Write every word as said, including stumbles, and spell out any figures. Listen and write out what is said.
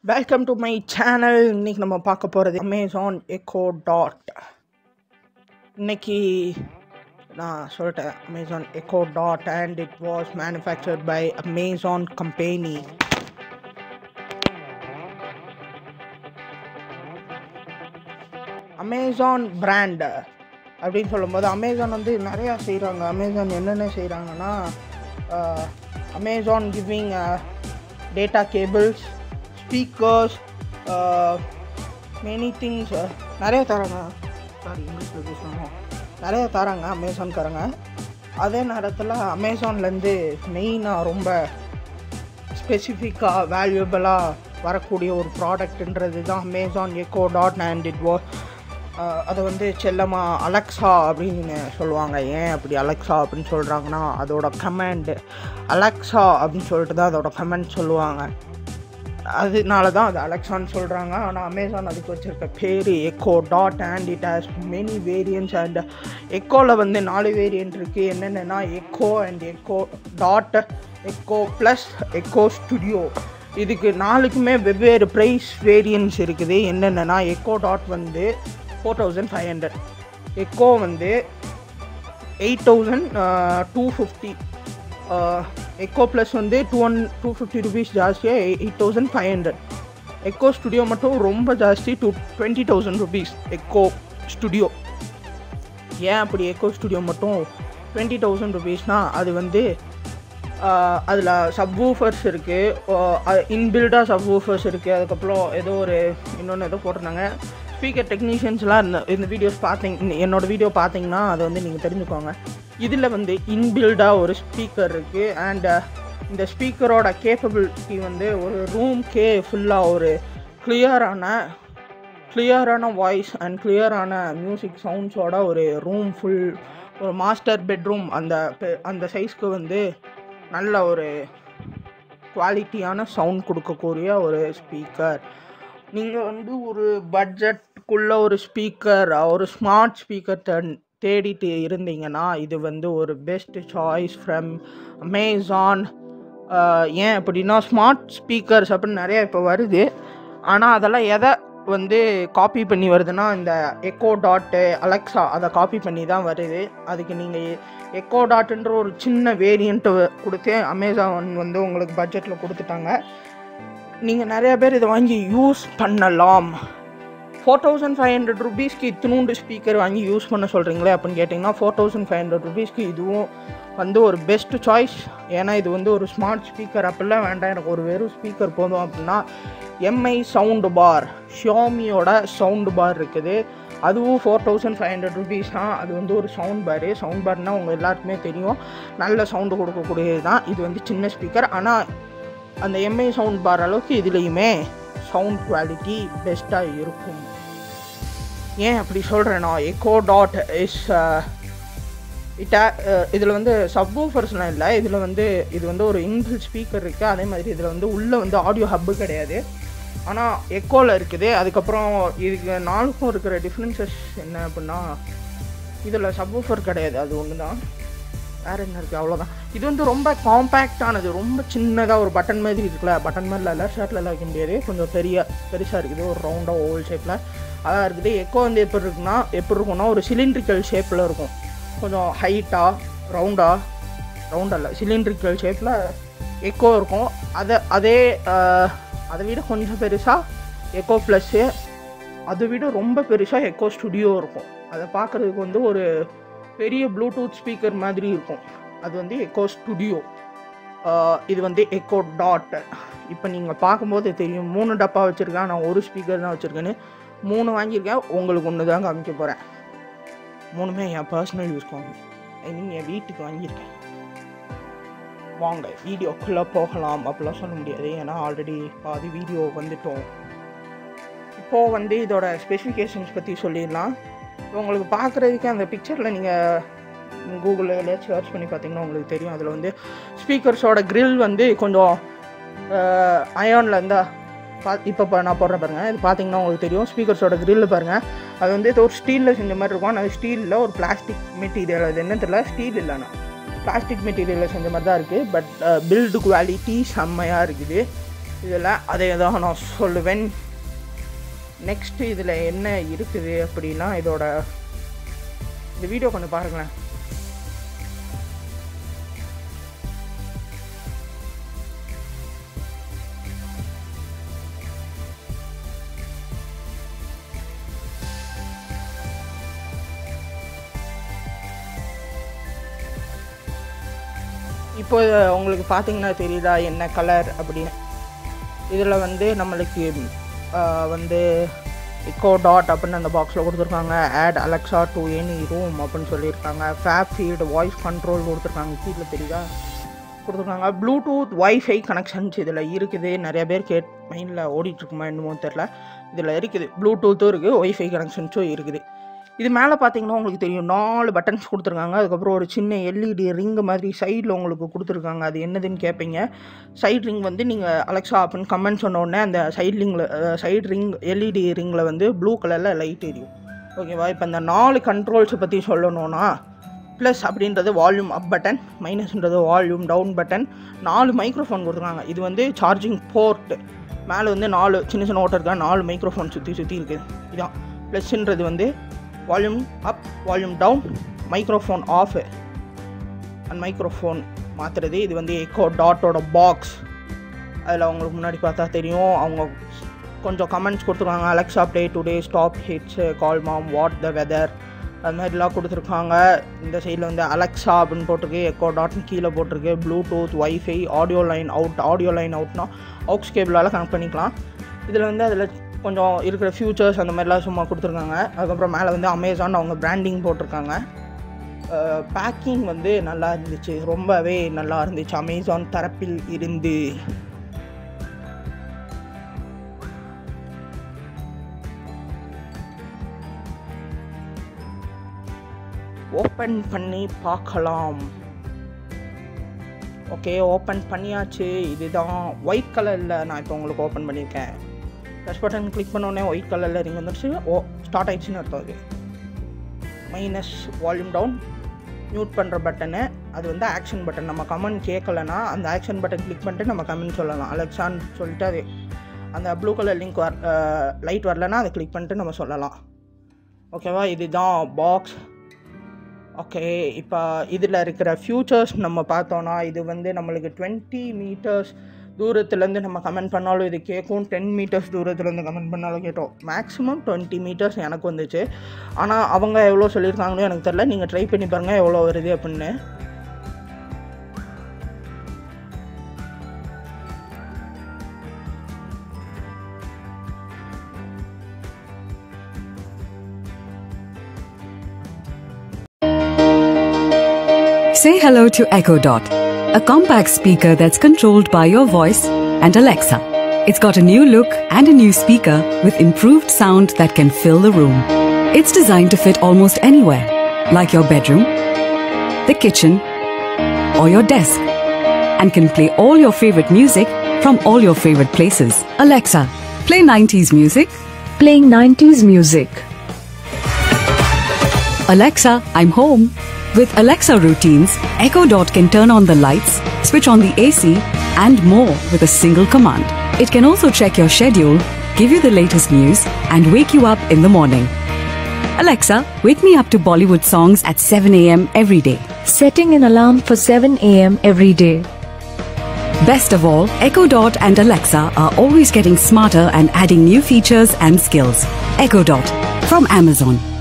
Welcome to my channel. இன்னைக்கு நம்ம பார்க்க போகிறது அமேசான் எக்கோ டாட். இன்னைக்கு நான் சொல்லிட்டேன் Amazon echo dot and it was manufactured by Amazon company. Amazon brand அப்படின்னு சொல்லும்போது அமேசான் வந்து நிறையா செய்கிறாங்க. அமேசான் என்னென்ன செய்கிறாங்கன்னா Amazon giving data cables, speakers, many things நிறைய தராங்க. சாரி இங்கிலீஷில் பேசணும். நிறைய தராங்க அமேசான்காரங்க. அதே நேரத்தில் அமேசான்லேருந்து மெயினாக ரொம்ப ஸ்பெசிஃபிக்காக வேல்யூபிளாக வரக்கூடிய ஒரு ப்ராடக்ட்ன்றது தான் Amazon echo dot and it was. அதை வந்து செல்லமாக அலெக்ஸா அப்படின்னு சொல்லுவாங்க. ஏன் அப்படி அலெக்ஸா அப்படின்னு சொல்கிறாங்கன்னா அதோட கமெண்ட் அலெக்ஸா அப்படின்னு சொல்லிட்டு தான் அதோட கமெண்ட் சொல்லுவாங்க. அதனால தான் அது அலெக்ஸான்னு சொல்கிறாங்க. ஆனால் அமேசான் அதுக்கு வச்சுருக்க பேர் echo dot and it has many variants. And எக்கோவில் வந்து நாலு வேரியன்ட் இருக்குது. என்னென்னா echo and echo dot, echo plus, echo studio. இதுக்கு நாலுக்குமே வெவ்வேறு ப்ரைஸ் வேரியன்ட்ஸ் இருக்குது. என்னென்னா எக்கோ டாட் வந்து four thousand five hundred, echo வந்து eight thousand two fifty, echo plus வந்து two one two fifty rupees ஜாஸ்தியாக eight thousand five hundred. Echo studio மட்டும் ரொம்ப ஜாஸ்தி, two twenty thousand rupees echo studio. ஏன் அப்படி எக்கோ ஸ்டுடியோ மட்டும் டுவெண்ட்டி தௌசண்ட் ருபீஸ்னால் அது வந்து அதில் சப்வூஃபர்ஸ் இருக்குது, இன்பில்டாக சப்வூஃபர்ஸ் இருக்குது. அதுக்கப்புறம் ஏதோ ஒரு இன்னொன்று ஏதோ போட்டிருந்தாங்க. ஸ்பீக்கர் டெக்னீஷியன்ஸ்லாம் இந்த இந்த வீடியோஸ் பார்த்தீங்க, என்னோடய வீடியோ பார்த்தீங்கன்னா அதை வந்து நீங்கள் தெரிஞ்சுக்கோங்க. இதில் வந்து இன்பில்டாக ஒரு ஸ்பீக்கர் இருக்குது. அண்ட் இந்த ஸ்பீக்கரோட கேப்பபிலிட்டி வந்து ஒரு ரூம்கே ஃபுல்லாக ஒரு கிளியரான கிளியரான வாய்ஸ் அண்ட் கிளியரான மியூசிக் சவுண்ட்ஸோட ஒரு ரூம் ஃபுல், ஒரு மாஸ்டர் பெட்ரூம் அந்த அந்த சைஸ்க்கு வந்து நல்ல ஒரு குவாலிட்டியான சவுண்ட் கொடுக்கக்கூடிய ஒரு ஸ்பீக்கர். நீங்கள் வந்து ஒரு பட்ஜெட்டுக்குள்ளே ஒரு ஸ்பீக்கர், ஒரு ஸ்மார்ட் ஸ்பீக்கர் தேடிட்டு இருந்தீங்கன்னா இது வந்து ஒரு பெஸ்ட் சாய்ஸ் ஃப்ரம் அமேசான். ஏன் அப்படின்னா ஸ்மார்ட் ஸ்பீக்கர்ஸ் அப்படின்னு நிறையா இப்போ வருது. ஆனால் அதெல்லாம் எதை வந்து காப்பி பண்ணி வருதுன்னா இந்த எக்கோ டாட்டு, அலெக்ஸா அதை காப்பி பண்ணி தான் வருது. அதுக்கு நீங்கள் எக்கோ டாட்டுன்ற ஒரு சின்ன வேரியண்ட்டு கொடுத்து அமேசான் வந்து உங்களுக்கு பட்ஜெட்டில் கொடுத்துட்டாங்க. நீங்கள் நிறையா பேர் இதை வாங்கி யூஸ் பண்ணலாம். ஃபோர் தௌசண்ட் ஃபைவ் ஹண்ட்ரட் ருபீஸ்க்கு இத்தினூண்டு ஸ்பீக்கர் வாங்கி யூஸ் பண்ண சொல்கிறீங்களே அப்படின்னு கேட்டிங்கன்னா ஃபோர் தௌசண்ட் ஃபைவ் ஹண்ட்ரட் ருபீஸ்க்கு இதுவும் வந்து ஒரு பெஸ்ட் சாய்ஸ். ஏன்னா இது வந்து ஒரு ஸ்மார்ட் ஸ்பீக்கர் அப்படிலாம் வேண்டாம், எனக்கு ஒரு வெறும் ஸ்பீக்கர் போதும் அப்படின்னா எம்ஐ சவுண்டு பார், ஷியோமியோட சவுண்டு பார் இருக்குது. அதுவும் four thousand five hundred rupees தான். அது வந்து ஒரு சவுண்ட் பாரு. சவுண்ட் பார்னால் உங்கள் எல்லாருக்குமே தெரியும், நல்ல சவுண்டு கொடுக்கக்கூடியது தான். இது வந்து சின்ன ஸ்பீக்கர். ஆனால் அந்த எம்ஐ சவுண்ட் பார் அளவுக்கு இதுலேயுமே சவுண்ட் குவாலிட்டி பெஸ்ட்டாக இருக்கும். ஏன் அப்படி சொல்கிறேன்னா எக்கோ டாட் இஸ் இட்டா இதில் வந்து சப்வூஃபர்ஸ்லாம் இல்லை. இதில் வந்து இது வந்து ஒரு இன்பில்ட் ஸ்பீக்கர் இருக்குது. அதே மாதிரி இதில் வந்து உள்ளே வந்து ஆடியோ ஹப்பு கிடையாது, ஆனால் எக்கோவில் இருக்குது. அதுக்கப்புறம் இதுக்கு நாலுக்கும் இருக்கிற டிஃப்ரென்சஸ் என்ன அப்படின்னா இதில் சப்வூஃபர் கிடையாது, அது ஒன்று தான். வேறு என்ன இருக்குது, அவ்வளோதான். இது வந்து ரொம்ப காம்பேக்டானது, ரொம்ப சின்னதாக ஒரு பட்டன் மாதிரி இருக்குல்ல, பட்டன் மாதிரில இல்லை, ஷர்ட்டில் வைக்க முடியாது, கொஞ்சம் பெரிய பெருசாக இருக்குது, ஒரு ரவுண்டாக ஓவல் ஷேப்பில் அதான் இருக்குது. எக்கோ வந்து எப்படி இருக்குன்னா எப்படி இருக்குன்னா ஒரு சிலிண்ட்ரிக்கல் ஷேப்பில் இருக்கும், கொஞ்சம் ஹைட்டாக ரவுண்டாக ரவுண்டாக இல்லை சிலிண்ட்ரிக்கல் ஷேப்பில் எக்கோ இருக்கும். அதை அதே அதை விட கொஞ்சம் பெருசாக எக்கோ ப்ளஸ்ஸு, அதை விட ரொம்ப பெருசாக எக்கோ ஸ்டுடியோ இருக்கும். அதை பார்க்குறதுக்கு வந்து ஒரு பெரிய ப்ளூடூத் ஸ்பீக்கர் மாதிரி இருக்கும். அது வந்து எக்கோ ஸ்டுடியோ. இது வந்து எக்கோ டாட். இப்போ நீங்கள் பார்க்கும்போது தெரியும், மூணு டப்பா வச்சுருக்கேன். நான் ஒரு ஸ்பீக்கர் தான் வச்சுருக்கேன்னு மூணு வாங்கியிருக்கேன். உங்களுக்கு ஒன்று தான் காமிக்க போகிறேன். மூணுமே என் பர்சனல் யூஸ்க்கு வாங்கி, ஐ மீன் என் வீட்டுக்கு வாங்கியிருக்கேன். வாங்க வீடியோக்குள்ளே போகலாம். அப்படிலாம் சொல்ல முடியாது, ஏன்னா ஆல்ரெடி பாதி வீடியோ வந்துட்டோம். இப்போது வந்து இதோட ஸ்பெசிஃபிகேஷன்ஸ் பற்றி சொல்லிடலாம். உங்களுக்கு பார்க்குறதுக்கு அந்த பிக்சரில் நீங்கள் கூகுளில் எல்லாம் சர்ச் பண்ணி பார்த்தீங்கன்னா உங்களுக்கு தெரியும். அதில் வந்து ஸ்பீக்கர்ஸோட க்ரில் வந்து கொஞ்சம் அயானில் இருந்தால் பா இப்போ நான் போடுற பாருங்கள், இது பார்த்தீங்கன்னா உங்களுக்கு தெரியும். ஸ்பீக்கர்ஸோட க்ரில் பாருங்கள், அது வந்து ஒரு ஸ்டீலில் செஞ்ச மாதிரி இருக்கும். அது ஸ்டீலில் ஒரு பிளாஸ்டிக் மெட்டீரியல், அது என்ன தெரியல, ஸ்டீல் இல்லைண்ணா பிளாஸ்டிக் மெட்டீரியலில் செஞ்ச மாதிரி தான் இருக்குது. பட் பில்டு குவாலிட்டி செம்மையாக இருக்குது. இதில் அதே தான் நான் சொல்லுவேன். நெக்ஸ்ட்டு இதில் என்ன இருக்குது அப்படின்னா, இதோட இந்த வீடியோ கொஞ்சம் பாருங்களேன். இப்போ உங்களுக்கு பார்த்தீங்கன்னா தெரியுதா என்ன கலர் அப்படின்னு. இதில் வந்து நம்மளுக்கு வந்து எக்கோ டாட் அப்படின்னு அந்த பாக்ஸில் கொடுத்துருக்காங்க. Add Alexa to any room அப்படின்னு சொல்லியிருக்காங்க. ஃபேப் ஃபீல்டு வாய்ஸ் கண்ட்ரோல் கொடுத்துருக்காங்க. கீழே தெரியுதா கொடுத்துருக்காங்க. ப்ளூடூத் வைஃபை கனெக்ஷன்ஸ் இதில் இருக்குது. நிறைய பேர் கேட் மைண்டில் ஓடிட்டுருக்குமா என்னமோ தெரில. இதில் இருக்குது ப்ளூடூத்தும் இருக்குது, ஒய்ஃபை கனெக்ஷன்ஸும் இருக்குது. இது மேலே பார்த்தீங்கன்னா உங்களுக்கு தெரியும் நாலு பட்டன்ஸ் கொடுத்துருக்காங்க. அதுக்கப்புறம் ஒரு சின்ன எல்இடி ரிங் மாதிரி சைடில் உங்களுக்கு கொடுத்துருக்காங்க. அது என்னதுன்னு கேட்பீங்க. சைட் ரிங் வந்து நீங்கள் அலெக்ஸா அப்படின்னு கமெண்ட் சொன்ன உடனே அந்த சைட் ரிங்கில் சைட் ரிங் எல்இடி ரிங்கில் வந்து ப்ளூ கலரில் லைட் எரியும். ஓகேவா? இப்போ இந்த நாலு கண்ட்ரோல்ஸை பற்றி சொல்லணும்னா, ப்ளஸ் அப்படின்றது வால்யூம் அப் பட்டன், மைனஸ்ன்றது வால்யூம் டவுன் பட்டன், நாலு மைக்ரோஃபோன் கொடுத்துருக்காங்க. இது வந்து சார்ஜிங் போர்ட்டு. மேலே வந்து நாலு சின்ன சின்ன ஓட்டர் இருக்கா, நாலு மைக்ரோஃபோன் சுற்றி சுற்றி இருக்குது. இதான் ப்ளஸ்ன்றது வந்து volume up, volume down, microphone off and microphone மாற்றுறது. இது வந்து எக்கோ டாட்டோட பாக்ஸ். அதில் அவங்களுக்கு முன்னாடி பார்த்தா தெரியும். அவங்க கொஞ்சம் கமெண்ட்ஸ் கொடுத்துருக்காங்க. Alexa play today stop hits, call mom, what the weather, அது மாதிரிலாம் கொடுத்துருக்காங்க. இந்த சைடில் வந்து அலெக்ஸா அப்படின்னு போட்டிருக்கு, எக்கோ டாட்னு கீழே போட்டிருக்கு. Bluetooth, wifi, audio line out. Audio line அவுட்னா ஆக்ஸ் கேபிளால் கனெக்ட் பண்ணிக்கலாம். இதில் வந்து அதில் கொஞ்சம் இருக்கிற ஃபியூச்சர்ஸ் அந்த மாதிரிலாம் சும்மா கொடுத்துருக்காங்க. அதுக்கப்புறம் மேலே வந்து அமேசான் அவங்க பிராண்டிங் போட்டிருக்காங்க. பேக்கிங் வந்து நல்லா இருந்துச்சு, ரொம்பவே நல்லா இருந்துச்சு அமேசான் தரப்பில் இருந்து. ஓப்பன் பண்ணி பார்க்கலாம். ஓகே, ஓப்பன் பண்ணியாச்சு. இதுதான் ஒயிட் கலரில் நான் இப்போ உங்களுக்கு ஓப்பன் பண்ணியிருக்கேன். ப்ளஸ் பட்டன் கிளிக் பண்ணோடனே ஒயிட் கலரில் ரிங் வந்துடுச்சு. ஓ ஸ்டார்ட் ஆகிடுச்சின்னு அர்த்தம். அது மைனஸ் வால்யூம் டவுன் மியூட் பண்ணுற பட்டனு. அது வந்து ஆக்ஷன் பட்டன். நம்ம கமெண்ட் கேட்கலன்னா அந்த ஆக்ஷன் பட்டன் கிளிக் பண்ணிட்டு நம்ம கமெண்ட் சொல்லலாம். அலெக்ஸான்னு சொல்லிட்டு அது அந்த ப்ளூ கலர் லிங்க் வர் லைட் வரலன்னா அதை கிளிக் பண்ணிட்டு நம்ம சொல்லலாம். ஓகேவா? இதுதான் பாக்ஸ். ஓகே, இப்போ இதில் இருக்கிற ஃபியூச்சர்ஸ் நம்ம பார்த்தோன்னா, இது வந்து நம்மளுக்கு டுவெண்ட்டி மீட்டர்ஸ் தூரத்துலேருந்து நம்ம கமெண்ட் பண்ணாலும் இது கேட்கும். டென் மீட்டர்ஸ் தூரத்துலேருந்து கமெண்ட் பண்ணாலும் கேட்டோம். மேக்ஸிமம் டுவெண்ட்டி மீட்டர்ஸ் எனக்கு வந்துச்சு. ஆனால் அவங்க எவ்வளோ சொல்லியிருக்காங்கன்னு எனக்கு தெரில. நீங்கள் ட்ரை பண்ணி பாருங்கள் எவ்வளோ வருது அப்படின்னு. Say hello to Echo Dot, a compact speaker that's controlled by your voice and Alexa. It's got a new look and a new speaker with improved sound that can fill the room. It's designed to fit almost anywhere, like your bedroom, the kitchen, or your desk, and can play all your favorite music from all your favorite places. Alexa, play nineties music. Playing nineties music. Alexa, I'm home. With Alexa routines, Echo Dot can turn on the lights, switch on the A C, and more with a single command. It can also check your schedule, give you the latest news, and wake you up in the morning. Alexa, wake me up to Bollywood songs at seven a m every day. Setting an alarm for seven a m every day. Best of all, Echo Dot and Alexa are always getting smarter and adding new features and skills. Echo Dot from Amazon.